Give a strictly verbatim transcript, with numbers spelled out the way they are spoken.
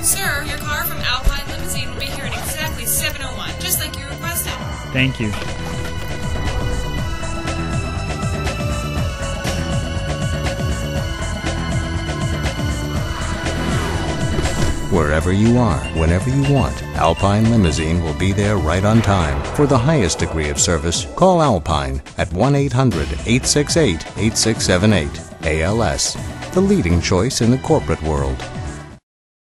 Sir, your car from Alpine Limousine will be here at exactly seven oh one, just like you requested. Thank you. Wherever you are, whenever you want, Alpine Limousine will be there right on time. For the highest degree of service, call Alpine at one eight hundred, eight six eight, eight six seven eight. A L S, the leading choice in the corporate world.